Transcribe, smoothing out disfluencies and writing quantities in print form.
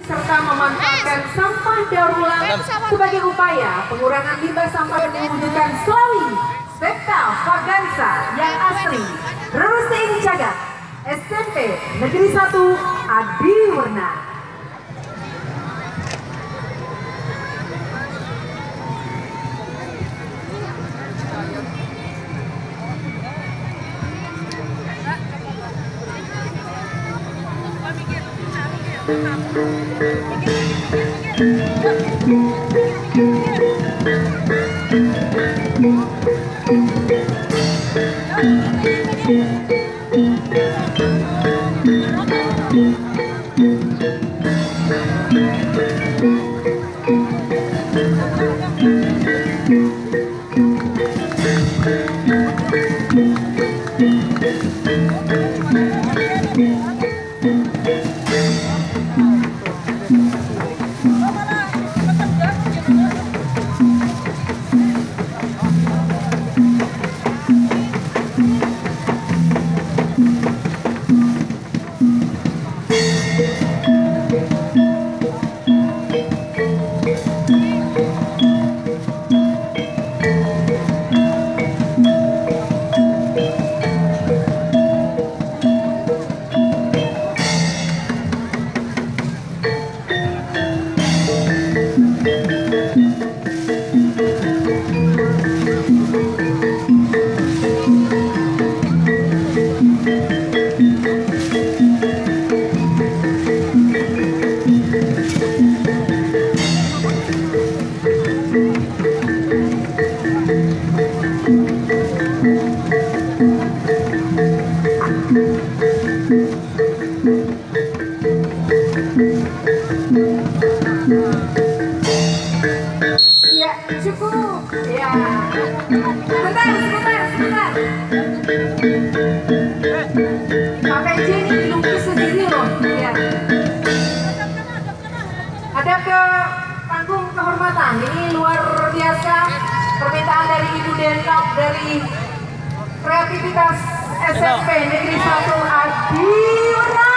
serta memanfaatkan sampah daur ulang sebagai upaya pengurangan limbah sampah dan mewujudkan Slawi Spekta Vagansa yang asri. Rusing Jagat SMP Negeri 1 Adiwarna. Ya, cukup. Ya. Sebentar. Pakai Jenny dilukis sendiri loh. Ya. Ada ke panggung kehormatan. Ini luar biasa permintaan dari Ibu Denok dari Kreativitas SMP Negeri 1 Adiwarna.